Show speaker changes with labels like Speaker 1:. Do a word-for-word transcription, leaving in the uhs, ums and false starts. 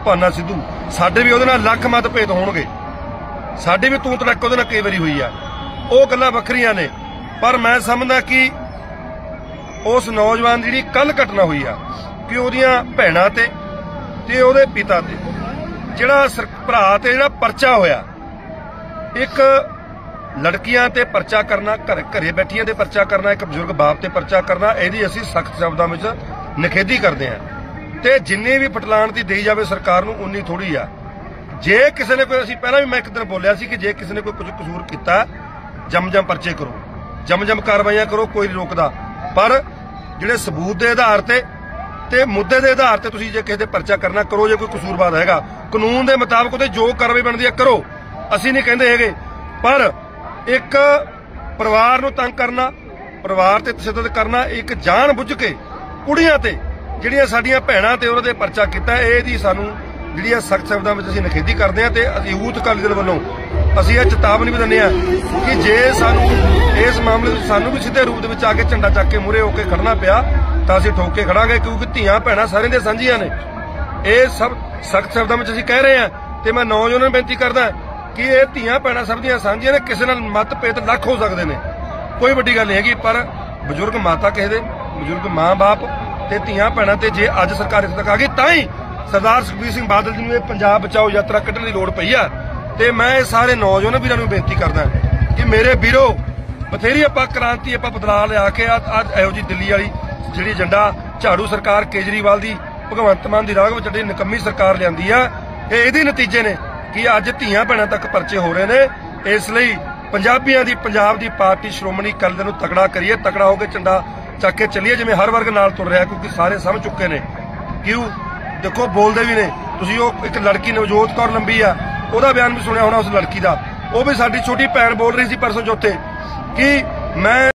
Speaker 1: ਭਾਨਾ ਸਿੱਧੂ ਸਾਡੇ भी ਉਹਦੇ ਨਾਲ ਲੱਖ ਮਤ ਭੇਦ ਹੋਣਗੇ, ਸਾਡੀ भी ਤੂੰ ਤੜਕ ਉਹਦੇ ਨਾਲ ਕਈ ਵਾਰੀ ਹੋਈ ਆ, ਉਹ ਗੱਲਾਂ ਵੱਖਰੀਆਂ ਨੇ। ਪਰ ਮੈਂ ਸਮਝਦਾ ਕਿ ਉਸ ਨੌਜਵਾਨ ਦੀ ਜਿਹੜੀ ਕੱਲ ਘਟਨਾ ਹੋਈ ਆ ਕਿ ਉਹਦੀਆਂ ਭੈਣਾਂ ਤੇ ਤੇ ਉਹਦੇ ਪਿਤਾ ਤੇ ਜਿਹੜਾ ਭਰਾ ਤੇ ਜਿਹੜਾ ਪਰਚਾ ਹੋਇਆ, ਇੱਕ ਲੜਕੀਆਂ ਤੇ ਪਰਚਾ ਕਰਨਾ, ਘਰ ਘਰੇ ਬੈਠੀਆਂ ਤੇ ਪਰਚਾ ਕਰਨਾ, ਇੱਕ ਬਜ਼ੁਰਗ ਬਾਪ ਤੇ ਪਰਚਾ ਕਰਨਾ, ਇਹਦੀ ਅਸੀਂ ਸਖਤ ਸ਼ਬਦਾਂ ਵਿੱਚ ਨਿਖੇਧੀ ਕਰਦੇ ਹਾਂ। ਤੇ ਜਿੰਨੀ ਵੀ ਪਟਲਾਣ ਦੀ ਦੇਈ ਜਾਵੇ ਸਰਕਾਰ ਨੂੰ ਉਨੀ ਥੋੜੀ ਆ। ਜੇ ਕਿਸੇ ਨੇ ਕੋਈ, ਅਸੀਂ ਪਹਿਲਾਂ ਵੀ ਮੈਂ ਇੱਕ ਦਿਨ ਬੋਲਿਆ ਸੀ ਕਿ ਜੇ ਕਿਸੇ ਨੇ ਕੋਈ ਕੁਝ ਕਸੂਰ ਕੀਤਾ ਜਮ ਜਮ ਪਰਚੇ ਕਰੋ, ਜਮ ਜਮ ਕਾਰਵਾਈਆਂ ਕਰੋ, ਕੋਈ ਨਹੀਂ ਰੋਕਦਾ। ਪਰ ਜਿਹੜੇ ਸਬੂਤ ਦੇ ਆਧਾਰ ਤੇ ਤੇ ਮੁੱਦੇ ਦੇ ਆਧਾਰ ਤੇ ਤੁਸੀਂ ਜੇ ਕਿਸੇ ਦੇ ਪਰਚਾ ਕਰਨਾ ਕਰੋ। ਜੇ ਕੋਈ ਕਸੂਰਵਾਰ ਹੈਗਾ ਕਾਨੂੰਨ ਦੇ ਮੁਤਾਬਕ ਉਹਦੇ ਜੋ ਕਾਰਵਾਈ ਬਣਦੀ ਹੈ ਕਰੋ, ਅਸੀਂ ਨਹੀਂ ਕਹਿੰਦੇ ਹੈਗੇ। ਪਰ ਇੱਕ ਪਰਿਵਾਰ ਨੂੰ ਤੰਗ ਕਰਨਾ, ਪਰਿਵਾਰ ਤੇ ਤਸ਼ੱਦਦ ਕਰਨਾ, ਇੱਕ ਜਾਣ ਬੁੱਝ ਕੇ ਕੁੜੀਆਂ ਤੇ ਜਿਹੜੀਆਂ ਸਾਡੀਆਂ ਭੈਣਾਂ ਤੇ ਉਹਨਾਂ ਦੇ ਪਰਚਾ ਕੀਤਾ, ਇਹਦੀ ਸਾਨੂੰ ਜਿਹੜੀ ਸਖਤ ਸ਼ਬਦਾਂ ਵਿੱਚ ਅਸੀਂ ਨਿਖੇਧੀ ਕਰਦੇ ਹਾਂ। ਤੇ ਯੂਥ ਅਕਾਲੀ ਦਲ ਵੱਲੋਂ ਅਸੀਂ ਇਹ ਚੇਤਾਵਨੀ ਵੀ ਦਿੰਦੇ ਹਾਂ ਕਿ ਜੇ ਸਾਨੂੰ ਇਸ ਮਾਮਲੇ ਵਿੱਚ ਸਾਨੂੰ ਵੀ ਸਿੱਧੇ ਰੂਪ ਦੇ ਵਿੱਚ ਆ ਕੇ ਝੰਡਾ ਚੱਕ ਕੇ ਮੂਹਰੇ ਹੋ ਕੇ ਖੜਨਾ ਪਿਆ ਤਾਂ ਅਸੀਂ ਠੋਕ ਕੇ ਖੜਾਂਗੇ, ਕਿਉਂਕਿ ਧੀਆਂ ਭੈਣਾਂ ਸਾਰਿਆਂ ਦੀਆਂ ਸਾਂਝੀਆਂ ਨੇ। ਇਹ ਸਭ ਸਖਤ ਸ਼ਬਦਾਂ ਵਿੱਚ ਅਸੀਂ ਕਹਿ ਰਹੇ ਹਾਂ। ਤੇ ਮੈਂ ਨੌਜਵਾਨਾਂ ਨੂੰ ਬੇਨਤੀ ਕਰਦਾ ਕਿ ਇਹ ਧੀਆਂ ਭੈਣਾਂ ਸਭ ਦੀਆਂ ਸਾਂਝੀਆਂ ਨੇ, ਕਿਸੇ ਨਾਲ ਮਤਭੇਦ ਲੱਖ ਹੋ ਸਕਦੇ ਨੇ, ਕੋਈ ਵੱਡੀ ਗੱਲ ਨਹੀਂ ਹੈਗੀ। ਪਰ ਬਜ਼ੁਰਗ ਮਾਤਾ ਕਿਸੇ ਦੇ, ਬਜ਼ੁਰਗ ਮਾਂ ਬਾਪ ਤੇ ਧੀਆਂ ਭੈਣਾਂ ਤੇ ਜੇ ਅੱਜ ਸਰਕਾਰ ਇੱਥੇ ਤੱਕ ਆ ਗਈ ਤਾਂ ਹੀ ਸਰਦਾਰ ਸੁਖਬੀਰ ਸਿੰਘ ਬਾਦਲ ਜੀ ਨੂੰ ਇਹ ਪੰਜਾਬ ਬਚਾਓ ਯਾਤਰਾ ਕੱਢਣ ਦੀ ਲੋੜ ਪਈ ਆ। ਤੇ ਮੈਂ ਇਹ ਸਾਰੇ ਨੌਜਵਾਨ ਵੀਰਾਂ ਨੂੰ ਬੇਨਤੀ ਕਰਦਾ ਕਿ ਮੇਰੇ ਵੀਰੋ, ਬਥੇਰੀ ਆਪਾਂ ਕ੍ਰਾਂਤੀ ਆਪਾਂ ਬਦਲਾਅ ਲਿਆ ਕੇ ਅੱਜ ਇਹੋ ਜੀ ਦਿੱਲੀ ਵਾਲੀ ਜਿਹੜੀ ਏਜੰਡਾ ਝਾੜੂ ਸਰਕਾਰ ਕੇਜਰੀਵਾਲ ਦੀ, ਭਗਵੰਤ ਮਾਨ ਦੀ ਰਾਗ ਵਿੱਚ ਜਿਹੜੀ ਨਿਕੰਮੀ ਸਰਕਾਰ ਲਿਆਂਦੀ ਆ, ਇਹ ਇਹਦੇ ਨਤੀਜੇ ਨੇ ਕਿ ਅੱਜ ਧੀਆਂ ਭੈਣਾਂ ਤੱਕ ਪਰਚੇ ਹੋ ਰਹੇ ਨੇ। ਇਸ ਲਈ ਪੰਜਾਬੀਆਂ ਦੀ, ਪੰਜਾਬ ਦੀ ਪਾਰਟੀ ਸ਼੍ਰੋਮਣੀ ਅਕਾਲੀ ਦਲ ਨੂੰ ਤਕੜਾ ਕਰੀਏ, ਤਕੜਾ ਹੋ ਕੇ ਝੰਡਾ ਚੱਕ ਕੇ ਚੱਲੀਏ ਜਿਵੇਂ ਹਰ ਵਰਗ ਨਾਲ ਤੁਰ ਰਿਹਾ, ਕਿਉਂਕਿ ਸਾਰੇ ਸਮਝ ਚੁੱਕੇ ਨੇ। ਕਿਉਂ ਦੇਖੋ ਬੋਲਦੇ ਵੀ ਨੇ ਤੁਸੀਂ, ਉਹ ਇੱਕ ਲੜਕੀ ਨਵਜੋਤ ਕੌਰ ਲੰਬੀ ਆ, ਉਹਦਾ ਬਿਆਨ ਵੀ ਸੁਣਿਆ ਹੋਣਾ ਉਸ ਲੜਕੀ ਦਾ, ਉਹ ਵੀ ਸਾਡੀ ਛੋਟੀ ਭੈਣ ਬੋਲ ਰਹੀ ਸੀ ਪਰਸੋਂ ਚੌਥੇ ਕਿ ਮੈਂ